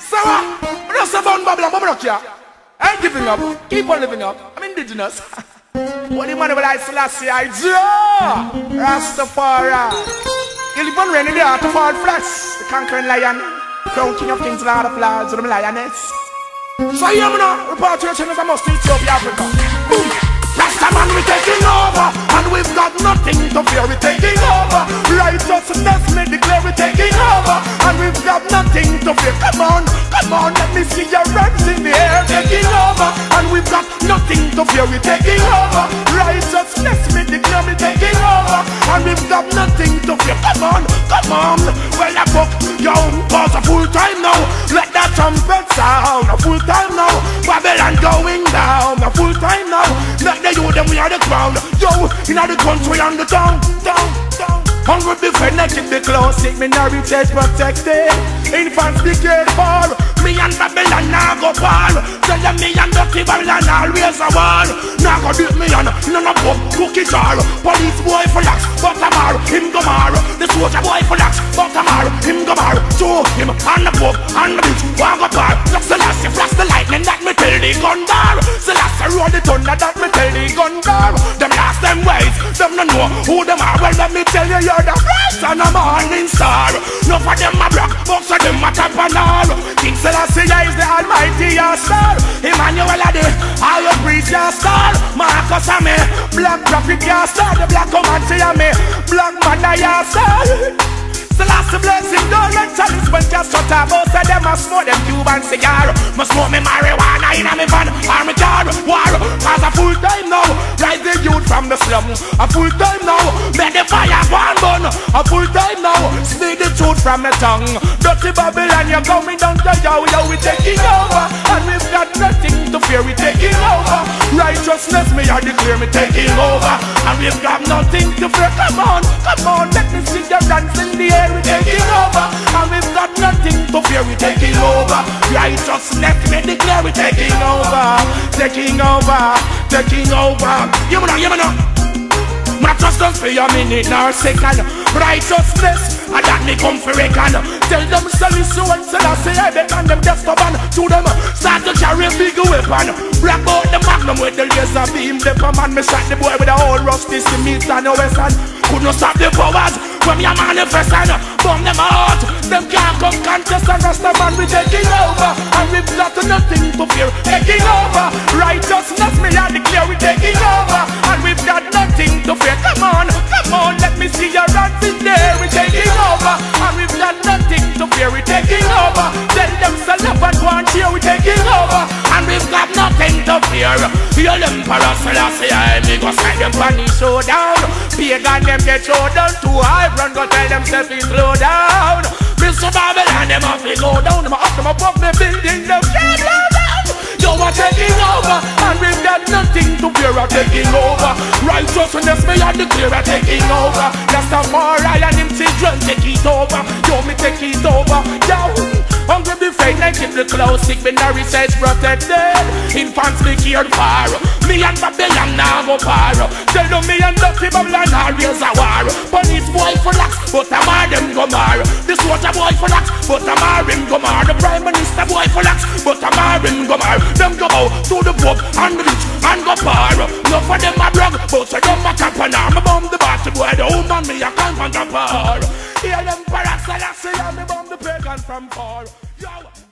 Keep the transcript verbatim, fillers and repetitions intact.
So what? I'm just about Babylon, but I'm not here. I ain't giving up. Keep on living up. I'm indigenous. What the man will I Selassie I do? Rastafari. You'll live on rainy day to fall flats. The conquering lion. Crown king of kings, lord of lords, with them lioness. So here I'm now. Repatriation is a must in Ethiopia, Africa. Boom. Rastaman, we taking over. And we've got nothing to fear. We taking over. Righteousness, we declare we taking over. And we've got nothing to fear. Come on, come on, let me see your hands in the air. Taking over. And we've got nothing to fear. We taking over. Righteousness, we declare we taking over. And we've got nothing to fear. Come on, come on. Well, I book your own cause a full time now. Let that trumpet sound. A full time now. Babylon going down. A full time now. Let the youth them we are the crown. Yo, in the country and the town, town, town. Hungry defend, I keep the close, sick minorities protected. Infants be cared for. Me and Babylon now go par. Tell them me and dirty Babylon always a war. Now go beat me on, none of pop, cookie jar. Police boy for lax, but a mar, him go mar. The soldier boy for lax, but a mar, him go mar. Show him on the pop, on the beach, walk up bar. Selassie flash the lightning, that me tell the gun bar. Selassie roll the thunder, that me tell the gun bar. Them last them ways, them no know who them are. Well let me tell you, you're the first and a morning star. No for them a black, most of them a top and all. King Selassie is the almighty your star. Emmanuel a the higher priest your star. Marcus a me, black prophet your star. The black Comanche a me, black man a your star. Selassie bless him, don't let chalice when just shut up. Most of them a smoke them Cuban cigar. Must smoke me marijuana in a me van or me car. War, cause a full time now. Rise the youth from the slum. A full time now. Make the fire burn burn. A full time now. Speak the truth from the tongue. Dirty Babylon, you're coming down to yo, yo, we taking over. And we've got nothing to fear, we taking over. Righteousness, me I declare me taking over. And we've got nothing to fear. Come on, come on, let me see your dance in the air. We taking over, and we've got nothing to fear. We taking over. Righteousness, me declare we taking over, taking over, taking over. You know, you know. Not just don't for a minute nor a second. Righteousness, and that me come for reckon. Tell them Selassie and Selassie I bet and them just stubborn. To them start to carry a big weapon. Black out the magnum with the laser beam. The man me shot the boy with a whole rusty cement and a western. Could not stop the powers when me a manifesting. Bomb them out, them can't come contest. And Rastaman we taking over. And we've got nothing to fear, taking over. Righteousness me I declare we taking over. And we've got nothing to fear. Come on, come on, let me see your hands in there. We taking over. And we've got nothing to fear, we taking over. Tell them Salafat one here, we taking over. And we've got nothing to fear. Hear them Emperor Selassie, I me go set them on the showdown. Pagan them get showdown too high. Run go tell them self is slow down. Mister Babylon them have to go down. Them up them up up the building them can't blow down. You are taking over. And we've got nothing to fear, are taking over. Righteousness me are declare are taking over. Rastafari and him children take it over. Yo me take it over. Yo hungry be fake like keep the close sick binary says protected. Infants be cared for. Me and Babylon now go par. Tell them me and dirty Babylon always a war. Police boy for lax, but a mar them go mar. The soldier boy for lax, but a mar him go mar. The prime minister boy for lax, but a mar him go mar. Them go out to the pub and the rich and go par. No for them a brag, but say them a cap and arm. Me bomb the batty boy, the woman me a come from the par. Hear them Emperor Selassie and me bomb the pagan from far. Yo.